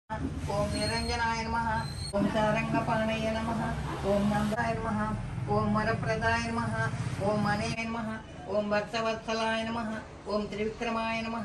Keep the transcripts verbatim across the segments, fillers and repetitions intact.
ओम निरंजनाय नमः। ओम सारंगपाणये नमः। ओम नंदाय नमः। ओम वरप्रदाय नमः। ओम मने नमः। ओम भक्तवत्सलाय नमः। ओम त्रिविक्रमाय नमः।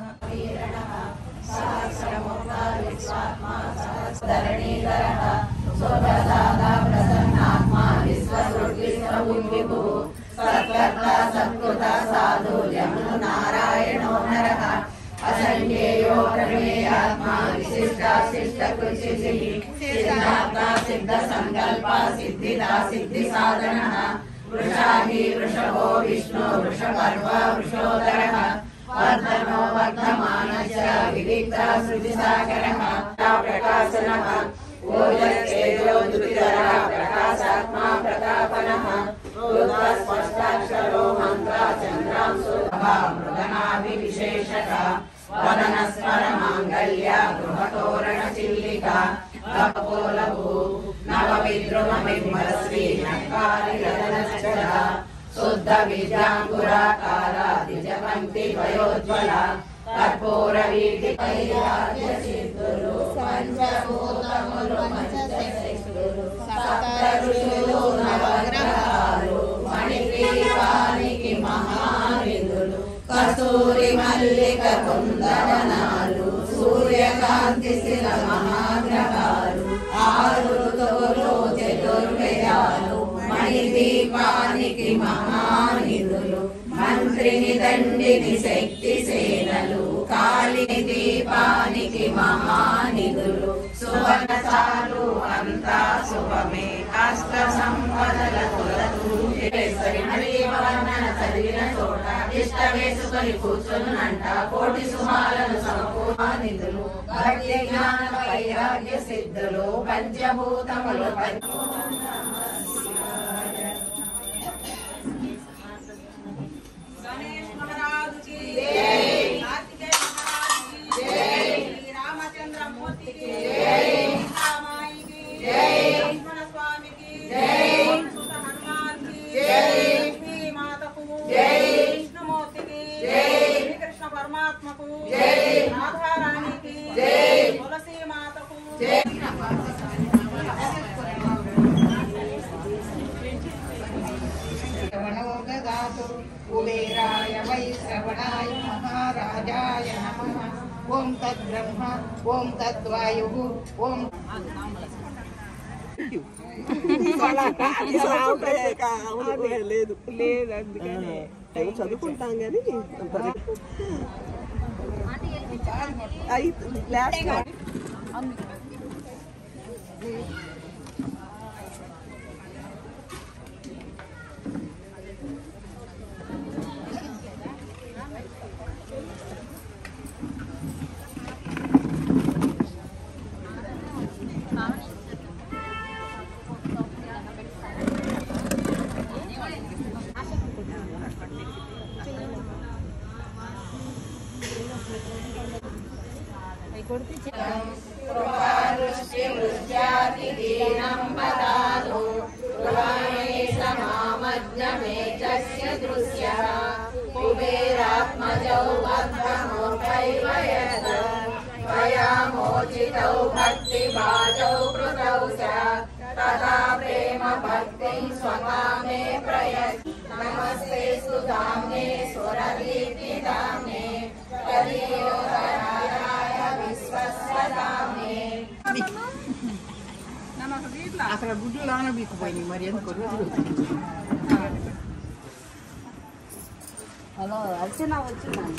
धरणीधरः स्वप्रसादा प्रसन्नात्मा विश्वसृष्टिस्वभुविभुः सत्कर्ता सत्कृता साधु जनो नारायणो नरः असंख्येयो प्रमेयात्मा विशिष्टाशिष्टकृतिः सिद्धार्था सिद्धसंकल्पा सिद्धिदा सिद्धिसाधनः वृषाहि वृषभो विष्णु वृषपर्व वृषोदरः वर्धनो वर्धमानश्च विविक्ता श्रुतिसागरः प्रकाशनः ओजस्तेजो द्युतिधरः प्रकाशात्मा प्रतापनः स्पष्टाक्षरो मन्त्र चन्द्रांशु मृगनाभिविशेषः वदनस्मरमाङ्गल्य गृहतोरणचिल्लिका कपोलभू नवविद्रुमविमलश्री नक्कारिरदनश्चला शुद्ध विद्याङ्कुराकार द्विजपङ्क्ति वयोज्ज्वला कर्पूरवीथि वैराग्यसिद्धुలు పంచభూతములు పంచశక్తులు సప్త ఋషులు నవగ్రహాలు మణిగ్రీవానికి మహానిధులు కస్తూరి మల్లిక కుందవనాలు సూర్యకాంతి శిల మహాగ్రహాలు ఆరు ఋతువులు చతుర్వేదాలు మణిదీపానికి మహానిధులు మంత్రిని దండిని శక్తి సేనలు కాళీ దీపానికి మహానిధులు సువర్ణసాలు అంతా శుభమే అష్ట సంపదల వర్ణన చదివిన చోట ఇష్ట వేసుకొని కూర్చున్నంట కోటి సుమాలను సమకూర్నిధులు భక్తి జ్ఞాన వైరాగ్య సిద్ధులు పంచభూతములు परमात्मको राधा रानी की तुलसी माता को श्रवणोददातु कुबेराय वै श्रवणाय महाराजाय नमः। ओम तद्ब्रह्म ओम तद्वायुः ओम లేదు లేదు అందుకనే చదువుకుంటాం కానీ कुबेरात्मजौ मोचितौ भक्तिभाजौ कृतौ च तथा प्रेम भक्तिं स्वकामे प्रयच्छ नमस्ते सुधाम्ने स्वरदीप्तिदाम्ने कलियोगराय विश्वस्वदाम्ने అక్కడ గుడ్లు లాన బీక్కుపోయినాయి మరి ఎందుకు హలో అర్చన వచ్చిందంట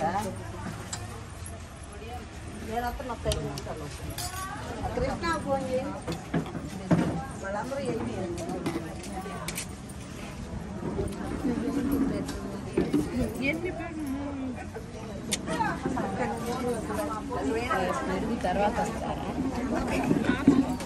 నేను అతను ఒక ఐదు నిమిషాలు కృష్ణ ఫోన్ చేయి వాళ్ళందరూ ఏంటి తర్వాత వస్తారా